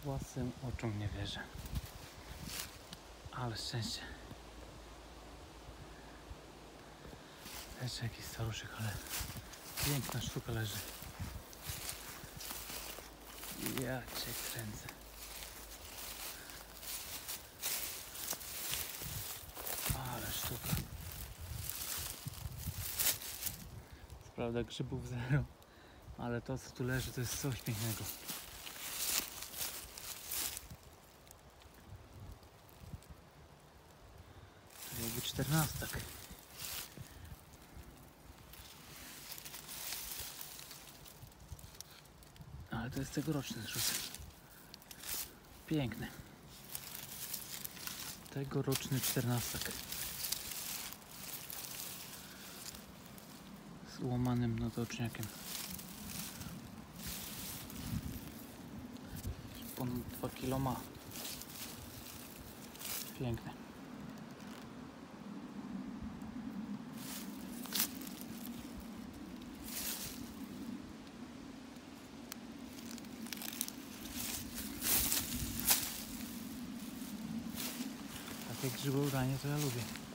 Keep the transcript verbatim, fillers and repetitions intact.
Własnym oczom nie wierzę. Ale szczęście. Jeszcze jakiś staruszek, ale piękna sztuka leży. Ja cię kręcę. Ale sztuka. Co prawda grzybów zero, ale to co tu leży to jest coś pięknego. To jakby czternastak. Ale to jest tegoroczny zrzut. Piękny. Tegoroczny czternastak. Z łamanym nadoczniakiem. Ponad dwa kilo ma. Piękny. Takie grzybobranie to ja lubię.